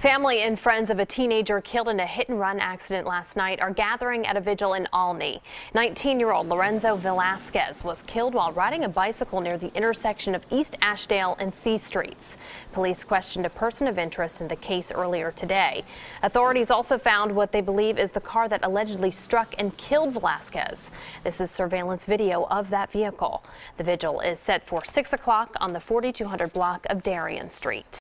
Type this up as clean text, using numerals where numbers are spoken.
Family and friends of a teenager killed in a hit-and-run accident last night are gathering at a vigil in Olney. 19-year-old Lorenzo Velasquez was killed while riding a bicycle near the intersection of East Ashdale and C Streets. Police questioned a person of interest in the case earlier today. Authorities also found what they believe is the car that allegedly struck and killed Velasquez. This is surveillance video of that vehicle. The vigil is set for 6 o'clock on the 4200 block of Darien Street.